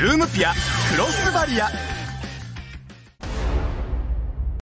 ルームピアクロスバリア。